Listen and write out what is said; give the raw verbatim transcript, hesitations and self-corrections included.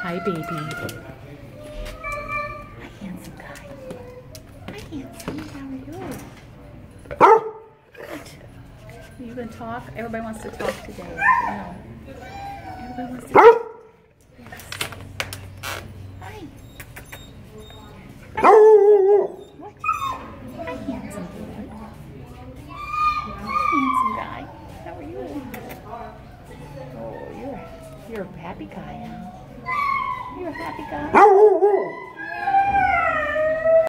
Hi, baby. Hi, handsome guy. Hi, handsome. How are you? Good. You gonna talk? Everybody wants to talk today. I know. Everybody wants to talk. Yes. Hi. Hi. What? Hi, handsome boy. Handsome guy. How are you? Oh, you're you're a happy guy, huh? You're a happy guy.